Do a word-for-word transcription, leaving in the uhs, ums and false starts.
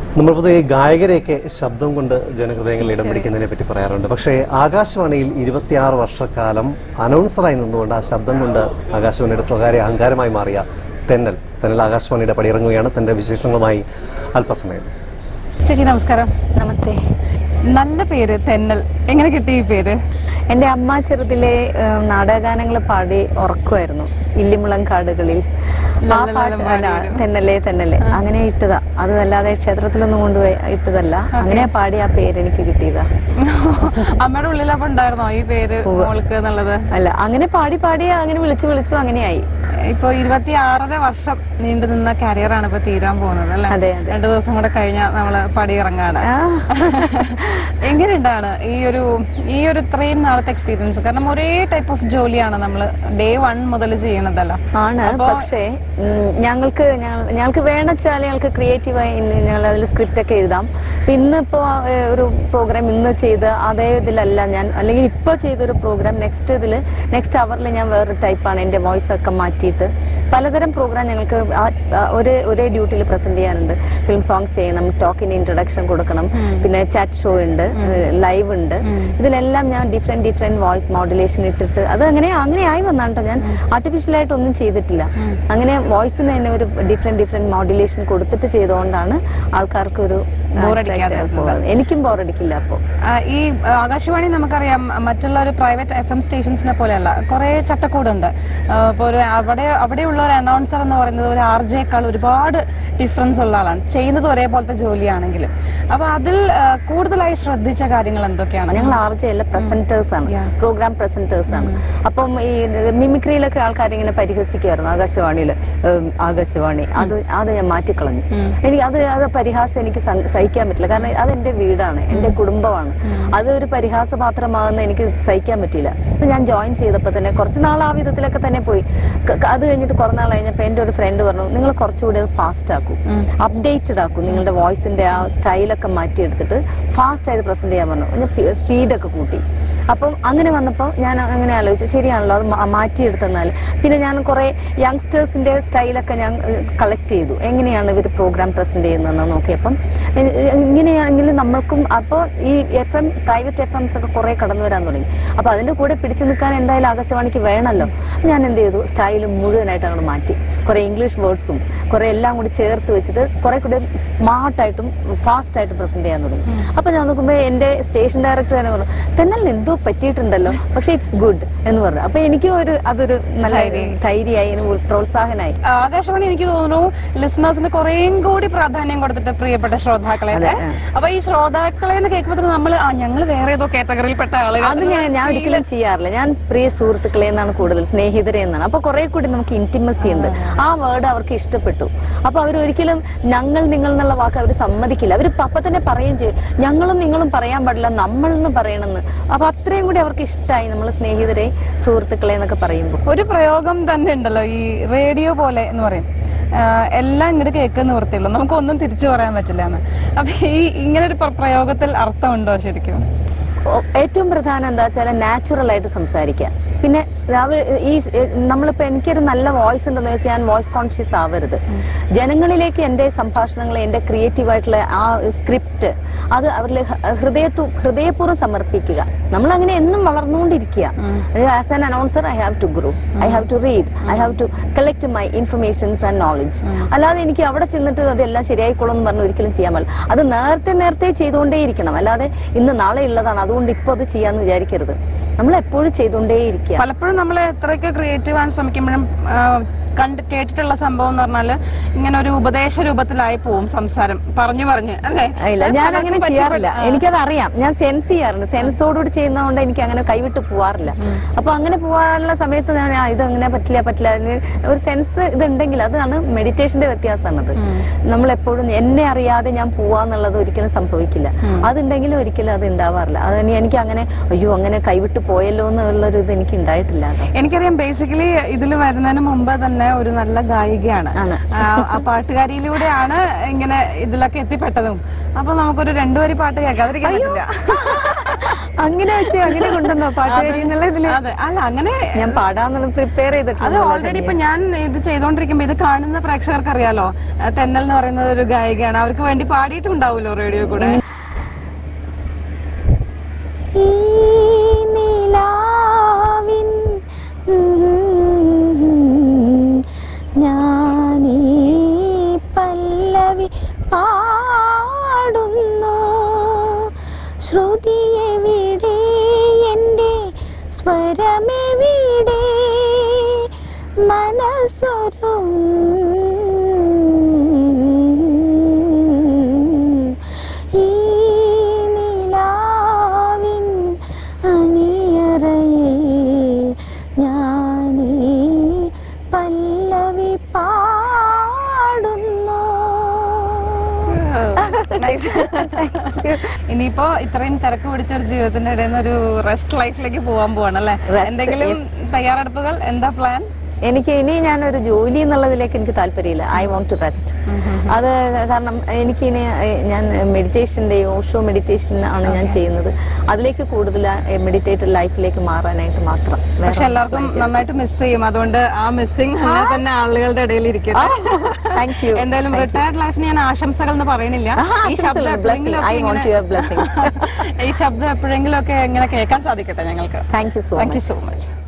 നമ്മൾ പൊതുവെ ഗായകരെയൊക്കെ ശബ്ദം കൊണ്ട് ജനഹൃദയങ്ങളിൽ ഇടം പിടിക്കുന്നതിനെ പറ്റി പറയാറുണ്ട്. പക്ഷേ ആകാശവാണിയിൽ ഇരുപത്തിയാറ് വർഷക്കാലം അനൗൺസറായി നിന്നുകൊണ്ട് ആ ശബ്ദം കൊണ്ട് ആകാശവാണിയുടെ സ്വകാര്യ അഹങ്കാരമായി മാറിയ തെന്നൽ തെന്നൽ ആകാശവാണിയുടെ പടിയിറങ്ങുകയാണ്. തന്റെ വിശേഷങ്ങളുമായി അല്പസമയം. ചേച്ചി നമസ്കാരം. നമസ്തേ. നല്ല പേര് തെന്നൽ, എങ്ങനെ കിട്ടി ഈ പേര്? എന്റെ അമ്മ ചെറുതിലെ നാടകഗാനങ്ങൾ പാടി ഉറക്കുമായിരുന്നു. ഇല്ലിമുളം കാടുകളിൽ ആ പാട്ട് തെന്നല്ലേ തെന്നല്ലേ അങ്ങനെ ഇട്ടതാ. അത് അല്ലാതെ ക്ഷേത്രത്തിലൊന്നും കൊണ്ടുപോയി ഇട്ടതല്ല. അങ്ങനെ പാടി ആ പേര് എനിക്ക് കിട്ടിയതാ. അമ്മയുടെ ഉള്ളിലപ്പോ ഉണ്ടായിരുന്നോ ഈ പേര് മോൾക്ക് എന്നുള്ളത്? അല്ല, അങ്ങനെ പാടി പാടി അങ്ങനെ വിളിച്ചു വിളിച്ചു അങ്ങനെയായി. ഇപ്പൊ ഇരുപത്തി ആറര വർഷം നീണ്ടു നിന്ന കരിയറാണ് ഇപ്പൊ തീരാൻ പോകുന്നത് അല്ലെ? അതെ. രണ്ടു ദിവസം കൂടെ കഴിഞ്ഞാൽ നമ്മള് പടിയിറങ്ങാണ്. എങ്ങനെയുണ്ടാണ് ഈ ഒരു ഈ ഒരു ഇത്രയും നാളത്തെ എക്സ്പീരിയൻസ്? കാരണം ഒരേ ടൈപ്പ് ഓഫ് ജോലിയാണ് നമ്മൾ ഡേ വൺ മുതൽ ചെയ്യണതല്ല ആണ്. പക്ഷേ ഞങ്ങൾക്ക് ഞങ്ങൾക്ക് വേണമെച്ചാൽ ഞങ്ങൾക്ക് ക്രിയേറ്റീവായി ഞങ്ങൾ അതിൽ സ്ക്രിപ്റ്റ് ഒക്കെ എഴുതാം. ഇന്നിപ്പോ ഒരു പ്രോഗ്രാം ഇന്ന് ചെയ്ത് അതേ ഇതിലല്ല ഞാൻ, അല്ലെങ്കിൽ ഇപ്പൊ ചെയ്തൊരു പ്രോഗ്രാം നെക്സ്റ്റ് ഇതിൽ നെക്സ്റ്റ് അവറിൽ ഞാൻ വേറൊരു ടൈപ്പാണ്. എന്റെ വോയിസ് ഒക്കെ മാറ്റിയിട്ട് പലതരം പ്രോഗ്രാം ഞങ്ങൾക്ക് ഒരേ ഒരേ ഡ്യൂട്ടിയിൽ പ്രസന്റ് ചെയ്യാനുണ്ട്. ഫിലിം സോങ് ചെയ്യണം, ടോക്കിന് ഇൻട്രൊഡക്ഷൻ കൊടുക്കണം, പിന്നെ ചാറ്റ് ഷോ ഉണ്ട്, ലൈവ് ഉണ്ട്. ഇതിലെല്ലാം ഞാൻ ഡിഫറെന്റ് ഡിഫറെന്റ് വോയിസ് മോഡുലേഷൻ ഇട്ടിട്ട് അത് അങ്ങനെ അങ്ങനെ ആയി വന്നാട്ടോ. ഞാൻ ആർട്ടിഫിഷ്യൽ ആയിട്ട് ഒന്നും ചെയ്തിട്ടില്ല. അങ്ങനെ വോയിസിന് തന്നെ ഒരു ഡിഫറെന്റ് ഡിഫറെന്റ് മോഡുലേഷൻ കൊടുത്തിട്ട് ചെയ്തുകൊണ്ടാണ് ആൾക്കാർക്ക് ഒരു എനിക്കും ബോറടിക്കില്ല. അപ്പോ ഈ ആകാശവാണി നമുക്കറിയാം മറ്റുള്ള ഒരു പ്രൈവറ്റ് എഫ് എം സ്റ്റേഷൻസിനെ പോലെയല്ല, കുറെ ചട്ടക്കൂടുണ്ട്. ഇപ്പൊ ഒരു അവിടെ അവിടെയുള്ള ഒരു അനൗൺസർ എന്ന് പറയുന്നത് ഒരു ആർ ജെക്കാൾ ഒരുപാട് ഡിഫറൻസ് ഉള്ള ആളാണ്. ചെയ്യുന്നത് ഒരേപോലത്തെ ജോലിയാണെങ്കിലും. അപ്പൊ അതിൽ കൂടുതലായി ശ്രദ്ധിച്ച കാര്യങ്ങൾ എന്തൊക്കെയാണ്? ഞങ്ങൾ ആർ ജെ അല്ല, പ്രസന്റേഴ്സ് ആണ്, പ്രോഗ്രാം പ്രസന്റേഴ്സ് ആണ്. അപ്പം ഈ മിമിക്രിയിലൊക്കെ ആൾക്കാർ ഇങ്ങനെ പരിഹസിക്കുമായിരുന്നു ആകാശവാണിയിൽ. ആകാശവാണി അത് അത് ഞാൻ മാറ്റിക്കളഞ്ഞു. എനിക്ക് അത് അത് പരിഹാസം എനിക്ക് സഹിക്കാൻ പറ്റില്ല. കാരണം അതെന്റെ വീടാണ്, എന്റെ കുടുംബമാണ്. അതൊരു പരിഹാസപാത്രമാകുന്ന എനിക്ക് സഹിക്കാൻ പറ്റില്ല. ഞാൻ ജോയിൻ ചെയ്തപ്പോ തന്നെ കുറച്ച് നാൾ ആ വിധത്തിലൊക്കെ തന്നെ പോയി. അത് കഴിഞ്ഞിട്ട് കുറെ നാൾ കഴിഞ്ഞപ്പോ എന്റെ ഒരു ഫ്രണ്ട് പറഞ്ഞു, നിങ്ങൾ കുറച്ചുകൂടി ഫാസ്റ്റ് ആക്കൂ, അപ്ഡേറ്റഡ് ആക്കൂ, നിങ്ങളുടെ വോയിസിന്റെ ആ സ്റ്റൈലൊക്കെ മാറ്റിയെടുത്തിട്ട് ഫാസ്റ്റ് ആയിട്ട് പ്രസന്റ് ചെയ്യാൻ പറഞ്ഞു. ഞാൻ സ്പീഡൊക്കെ കൂട്ടി. അപ്പം അങ്ങനെ വന്നപ്പോൾ ഞാൻ അങ്ങനെ ആലോചിച്ചു, ശരിയാണല്ലോ അത് മാറ്റിയെടുത്തെന്നാൽ. പിന്നെ ഞാൻ കുറെ യങ്സ്റ്റേഴ്സിന്റെ സ്റ്റൈലൊക്കെ ഞാൻ കളക്ട് ചെയ്തു. എങ്ങനെയാണ് ഇവർ പ്രോഗ്രാം പ്രസന്റ് ചെയ്യുന്നതെന്ന് നോക്കിയപ്പം ഇങ്ങനെയാണെങ്കിൽ നമ്മൾക്കും അപ്പോൾ ഈ F M private FMs ഒക്കെ കുറെ കടന്നു വരാൻ തുടങ്ങി. അപ്പൊ അതിന്റെ കൂടെ പിടിച്ചു നിൽക്കാൻ എന്തായാലും ആകാശവാണിക്ക് വേണമല്ലോ. ഞാൻ എന്ത് ചെയ്തു, സ്റ്റൈൽ മുഴുവനായിട്ട് അങ്ങോട്ട് മാറ്റി. കുറെ ഇംഗ്ലീഷ് വേർഡ്സും കുറെ എല്ലാം കൂടി ചേർത്ത് വെച്ചിട്ട് കുറെ കൂടെ സ്മാർട്ടായിട്ടും ഫാസ്റ്റ് ആയിട്ട് പ്രസന്റ് ചെയ്യാൻ തുടങ്ങി. അപ്പൊ ഞാൻ നോക്കുമ്പോ എന്റെ സ്റ്റേഷൻ ഡയറക്ടർ തന്നെ പറഞ്ഞു, തെന്നൽ എന്തോ പറ്റിയിട്ടുണ്ടല്ലോ, പക്ഷെ ഇറ്റ്സ് ഗുഡ് എന്ന് പറഞ്ഞു. അപ്പൊ എനിക്കും ഒരു അതൊരു നല്ല ധൈര്യമായി, പ്രോത്സാഹനായി. ആകാശവാണി എനിക്ക് തോന്നുന്നു ലിസണേഴ്സിന് കുറേയും കൂടി പ്രാധാന്യം കൊടുത്തിട്ട് പ്രിയപ്പെട്ട ശ്രോതാക്കളെ. അപ്പൊ ഈ ശ്രോതാക്കളെ എന്ന് കേൾക്കുമ്പോൾ നമ്മൾ ആ ഞങ്ങൾ വേറെ ഏതോ കാറ്റഗറിയിൽപ്പെട്ട ആളുകൾ, അത് ഞാൻ ഞാൻ ഒരിക്കലും ചെയ്യാറില്ല. ഞാൻ പ്രിയ സുഹൃത്തുക്കളെ എന്നാണ് കൂടുതൽ, സ്നേഹിതരെ എന്നാണ്. അപ്പൊ കുറെ കൂടി നമുക്ക് ഇന്റിമസി ഉണ്ട്. ആ വേർഡ് അവർക്ക് ഇഷ്ടപ്പെട്ടു. അപ്പൊ അവർ ഒരിക്കലും ഞങ്ങൾ നിങ്ങൾ എന്നുള്ള വാക്ക് അവർ സമ്മതിക്കില്ല. അവർ അപ്പൊ തന്നെ പറയുകയും ചെയ്യും, ഞങ്ങളും നിങ്ങളും പറയാൻ പാടില്ല, നമ്മൾ എന്ന് പറയണമെന്ന്. അപ്പൊ അത്രയും കൂടി അവർക്ക് ഇഷ്ടമായി നമ്മൾ സ്നേഹിതരെ സുഹൃത്തുക്കളെ എന്നൊക്കെ പറയുമ്പോൾ. ഒരു പ്രയോഗം തന്നെ ഉണ്ടല്ലോ ഈ റേഡിയോ പോലെ എന്ന് പറയും, എല്ലാം ഇങ്ങോട്ട് കേൾക്കുന്ന വൃത്തിയുള്ളൂ, നമുക്കൊന്നും തിരിച്ചു പറയാൻ പറ്റില്ല എന്ന്. അപ്പൊ ഈ ഇങ്ങനെ ഒരു പ്രയോഗത്തിൽ അർത്ഥമുണ്ടോ ശരിക്കും? ഏറ്റവും പ്രധാനം എന്താ വെച്ചാൽ നാച്ചുറൽ ആയിട്ട് സംസാരിക്കുക. പിന്നെ ഈ നമ്മളിപ്പോ എനിക്കൊരു നല്ല വോയിസ് ഉണ്ടെന്ന് വെച്ചാൽ ഞാൻ വോയിസ് കോൺഷ്യസ് ആവരുത്. ജനങ്ങളിലേക്ക് എന്റെ സംഭാഷണങ്ങൾ, എന്റെ ക്രിയേറ്റീവ് ആയിട്ടുള്ള ആ സ്ക്രിപ്റ്റ് അത് അവരിൽ ഹൃദയത്തു ഹൃദയപൂർവ്വം സമർപ്പിക്കുക. നമ്മൾ അങ്ങനെ എന്നും വളർന്നുകൊണ്ടിരിക്കുക. As an announcer I have to grow, I have to read, I have to collect my informations and knowledge. അല്ലാതെ എനിക്ക് അവിടെ ചെന്നിട്ട് അതെല്ലാം ശരിയായിക്കോളും എന്ന് പറഞ്ഞ് ഒരിക്കലും ചെയ്യാൻ പാടില്ല. അത് നേരത്തെ നേരത്തെ ചെയ്തുകൊണ്ടേയിരിക്കണം. അല്ലാതെ ഇന്ന് നാളെ ഉള്ളതാണ് അതുകൊണ്ട് ഇപ്പൊ അത് ചെയ്യാന്ന് വിചാരിക്കരുത്. നമ്മൾ എപ്പോഴും ചെയ്തുകൊണ്ടേയിരിക്കുക. പലപ്പോഴും നമ്മൾ എത്രയൊക്കെ ക്രിയേറ്റീവ് ആവാൻ ശ്രമിക്കുമ്പോഴും കണ്ട് കേട്ടിട്ടുള്ള സംഭവം എന്ന് പറഞ്ഞാല് ഇങ്ങനെ ഒരു ഉപദേശ രൂപത്തിലായി പോവും സംസാരം, പറഞ്ഞു പറഞ്ഞ് അല്ലേ? ഇല്ല, ഞാൻ അങ്ങനെ ചെയ്യാറില്ല. എനിക്കത് അറിയാം, ഞാൻ സെൻസ് ചെയ്യാറുണ്ട്. സെൻസോടുകൂടി ചെയ്യുന്നതുകൊണ്ട് എനിക്ക് അങ്ങനെ കൈവിട്ട് പോവാറില്ല. അപ്പൊ അങ്ങനെ പോവാനുള്ള സമയത്ത് ഞാൻ ഇത് അങ്ങനെ പറ്റില്ല പറ്റില്ല ഒരു സെൻസ് ഇതുണ്ടെങ്കിൽ അതാണ് മെഡിറ്റേഷന്റെ വ്യത്യാസമാണത്. നമ്മൾ എപ്പോഴും എന്നെ അറിയാതെ ഞാൻ പോവാന്നുള്ളത് ഒരിക്കലും സംഭവിക്കില്ല. അതുണ്ടെങ്കിലും ഒരിക്കലും അത് ഉണ്ടാവാറില്ല. അത് എനിക്ക് അങ്ങനെ അയ്യോ അങ്ങനെ കൈവിട്ട് പോയല്ലോ എന്നുള്ളൊരു ഇത് എനിക്ക് ഉണ്ടായിട്ടില്ല. എനിക്കറിയാം ബേസിക്കലി ഇതിൽ വരുന്നതിന് മുമ്പ് തന്നെ ഒരു നല്ല ഗായികയാണ്. ആ പാട്ടുകാരിയിലൂടെയാണ് ഇങ്ങനെ ഇതിലൊക്കെ എത്തിപ്പെട്ടതും. അപ്പൊ നമുക്കൊരു രണ്ടുപേരി പാട്ട് കേൾക്കാതിരിക്കാൻ പറ്റില്ല. അങ്ങനെ വെച്ച് അങ്ങനെ കൊണ്ടുവന്നോ പാട്ടുകാരി എന്നുള്ളതില്? അതെ, അല്ല അങ്ങനെ ഞാൻ പാടാന്ന് പ്രിപ്പയർ ചെയ്തിട്ടുണ്ട്. അത് ഓൾറെഡി ഇപ്പൊ ഞാൻ ഇത് ചെയ്തോണ്ടിരിക്കുമ്പോ ഇത് കാണുന്ന പ്രേക്ഷകർക്ക് അറിയാലോ, തെന്നൽ എന്ന് പറയുന്നത് ഒരു ഗായികയാണ്. അവർക്ക് വേണ്ടി പാടിയിട്ടുണ്ടാവുമല്ലോ റേഡിയോ കൂടെ. ഞാനീ പല്ലവി പാടുന്നു, ശ്രുതിയെവിടെ എന്റെ സ്വരമെവിടെ, മനസ്സൊരു ഈ നിലാവിൻ അണിയറയിൽ ഞാനീ പല്ലവി പാടുന്നു. ഇനിയിപ്പോ ഇത്രയും തിരക്ക് പിടിച്ച ഒരു ജീവിതത്തിന്റെ ഇടയിൽ നിന്ന് ഒരു റെസ്റ്റ് ലൈഫിലേക്ക് പോകാൻ പോവാണല്ലേ? എന്തെങ്കിലും തയ്യാറെടുപ്പുകൾ, എന്താ പ്ലാൻ? എനിക്ക് ഇനി ഞാനൊരു ജോലി എന്നുള്ളതിലേക്ക് എനിക്ക് താല്പര്യമില്ല. I want to rest. അത് കാരണം എനിക്ക് ഇനി ഞാൻ മെഡിറ്റേഷന്റെ ഓഷോ മെഡിറ്റേഷൻ ആണ് ഞാൻ ചെയ്യുന്നത്. അതിലേക്ക് കൂടുതൽ മെഡിറ്റേറ്റഡ് ലൈഫിലേക്ക് മാറാനായിട്ട് മാത്രം. പക്ഷെ എല്ലാവർക്കും നന്നായിട്ട് മിസ് ചെയ്യും. അതുകൊണ്ട് ആ മിസ്സിംഗ് അങ്ങനെ തന്നെ ആളുകളുടെ ഇടയിൽ ഇരിക്കും. എന്തായാലും റിട്ടയർഡ് ലൈഫിന് ഞാൻ ആശംസകൾ എന്ന് പറയുന്നില്ല. ഈ ശബ്ദം ഈ ശബ്ദം എപ്പോഴെങ്കിലും ഒക്കെ ഇങ്ങനെ കേൾക്കാൻ സാധിക്കട്ടെ ഞങ്ങൾക്ക്. Thank you so thank you so much.